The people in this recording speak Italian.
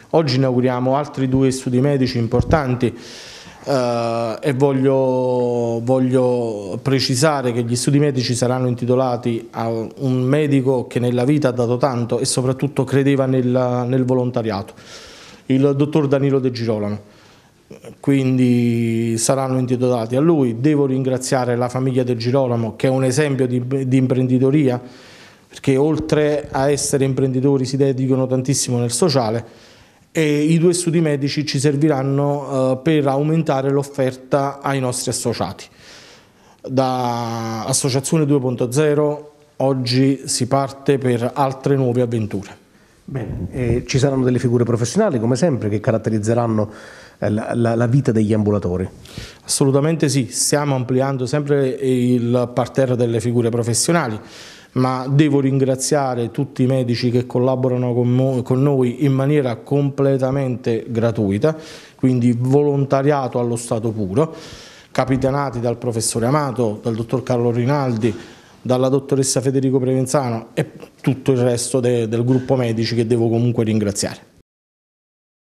Oggi inauguriamo altri 2 studi medici importanti e voglio precisare che gli studi medici saranno intitolati a un medico che nella vita ha dato tanto e soprattutto credeva nel volontariato, il dottor Danilo De Girolamo. Quindi saranno intitolati a lui. Devo ringraziare la famiglia De Girolamo, che è un esempio di imprenditoria, perché oltre a essere imprenditori si dedicano tantissimo nel sociale, e i 2 studi medici ci serviranno per aumentare l'offerta ai nostri associati. Da Associazione 2.0 oggi si parte per altre nuove avventure. Bene, ci saranno delle figure professionali come sempre che caratterizzeranno la vita degli ambulatori? Assolutamente sì, stiamo ampliando sempre il parterre delle figure professionali, ma devo ringraziare tutti i medici che collaborano con noi in maniera completamente gratuita, quindi volontariato allo stato puro, capitanati dal professore Amato, dal dottor Carlo Rinaldi, dalla dottoressa Federico Prevenzano e tutto il resto del gruppo medici, che devo comunque ringraziare.